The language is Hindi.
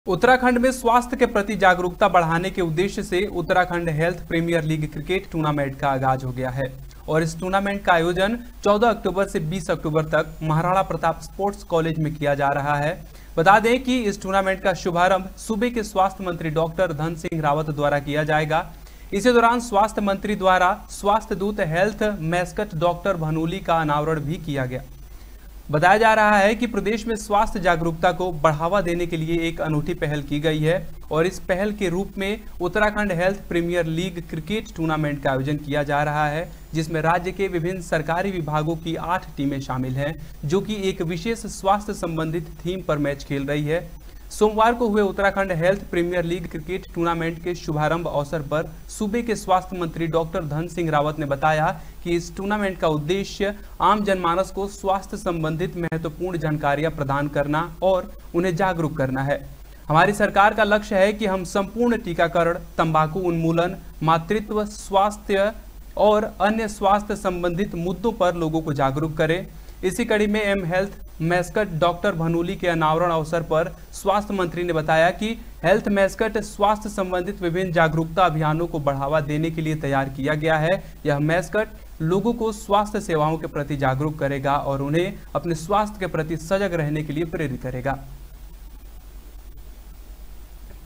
उत्तराखंड में स्वास्थ्य के प्रति जागरूकता बढ़ाने के उद्देश्य से Uttarakhand health premier league cricket tournament का आगाज हो गया है और इस टूर्नामेंट का आयोजन 14 अक्टूबर से 20 अक्टूबर तक महाराणा प्रताप स्पोर्ट्स कॉलेज में किया जा रहा है। बता दें कि इस टूर्नामेंट का शुभारंभ सूबे के स्वास्थ्य मंत्री डॉक्टर धन सिंह रावत द्वारा किया जाएगा। इसी दौरान स्वास्थ्य मंत्री द्वारा स्वास्थ्य दूत हेल्थ मैस्कट डॉक्टर भनोली का अनावरण भी किया गया। बताया जा रहा है कि प्रदेश में स्वास्थ्य जागरूकता को बढ़ावा देने के लिए एक अनूठी पहल की गई है और इस पहल के रूप में Uttarakhand health premier league cricket tournament का आयोजन किया जा रहा है, जिसमें राज्य के विभिन्न सरकारी विभागों की 8 टीमें शामिल हैं, जो कि एक विशेष स्वास्थ्य संबंधित थीम पर मैच खेल रही है। सोमवार को हुए Uttarakhand health premier league cricket tournament के शुभारंभ अवसर पर सूबे के स्वास्थ्य मंत्री डॉक्टर धन सिंह रावत ने बताया कि इस टूर्नामेंट का उद्देश्य आम जनमानस को स्वास्थ्य संबंधित महत्वपूर्ण जानकारियां प्रदान करना और उन्हें जागरूक करना है। हमारी सरकार का लक्ष्य है कि हम संपूर्ण टीकाकरण, तंबाकू उन्मूलन, मातृत्व स्वास्थ्य और अन्य स्वास्थ्य संबंधित मुद्दों पर लोगों को जागरूक करें। इसी कड़ी में M health mascot doctor Bhanoli के अनावरण अवसर पर स्वास्थ्य मंत्री ने बताया कि हेल्थ मैस्कट स्वास्थ्य संबंधित विभिन्न जागरूकता अभियानों को बढ़ावा देने के लिए तैयार किया गया है। यह मैस्कट लोगों को स्वास्थ्य सेवाओं के प्रति जागरूक करेगा और उन्हें अपने स्वास्थ्य के प्रति सजग रहने के लिए प्रेरित करेगा।